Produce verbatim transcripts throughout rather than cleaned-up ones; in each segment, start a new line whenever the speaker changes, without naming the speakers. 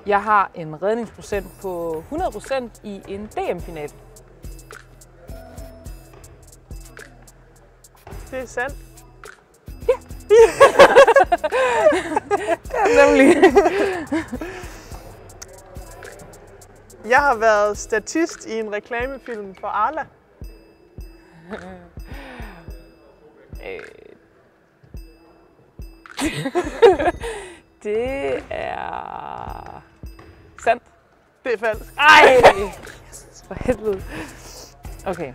Jeg har en redningsprocent på hundrede procent i en D M-final.
Det er sandt.
Ja. Det er nemlig.
Jeg har været statist i en reklamefilm for Arla.
øh. Det er sandt.
Det er falsk.
Ej! For helvede. Okay.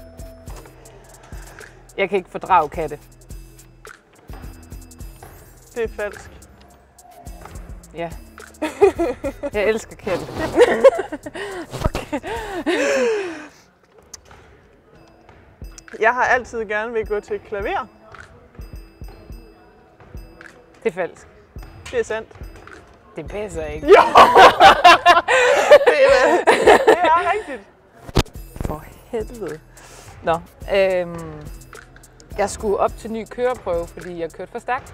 Jeg kan ikke fordrage katte.
Det er falsk.
Ja. Jeg elsker katte. Okay.
Jeg har altid gerne vil gå til klaver.
Det er falsk.
Det er sandt.
Det passer ikke.
Jo! det, er, det er rigtigt.
For helvede. Nå, øhm, jeg skulle op til ny køreprøve, fordi jeg kørte for stærkt.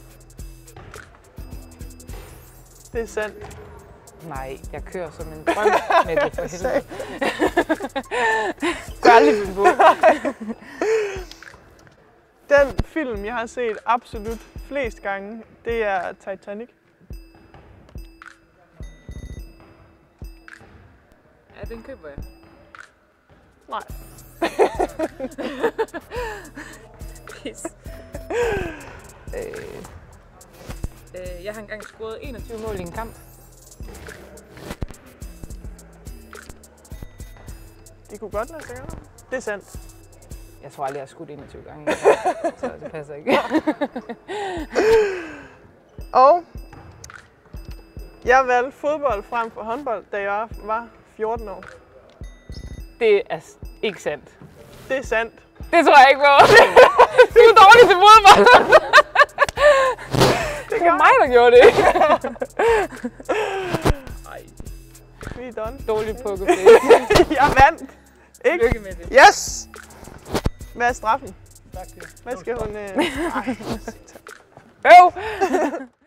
Det er sandt.
Nej, jeg kører som en drøm med det, for helvede. Gør aldrig finde på.
Den film, jeg har set absolut flest gange, det er Titanic.
Ja, den køber jeg.
Nej.
Pis. øh, øh, jeg har engang scoret enogtyve mål i en kamp.
Det kunne godt lade sig gøre. Det er sandt.
Jeg tror aldrig, jeg har skudt enogtyve gange. Så det passer ikke.
Og jeg valgte fodbold frem for håndbold, da jeg var fjorten år.
Det er ikke sandt.
Det er sandt.
Det tror jeg ikke på. Du er dårlig til fodbold. Det var mig, der gjorde det. Ej.
Vi er done.
Dårlig pokerface.
Jeg vandt. Ikke?
Lykke med det.
Yes! Hvad er straffen?
Tak.
Hvad skal hun... Øh... Ej.
Øv!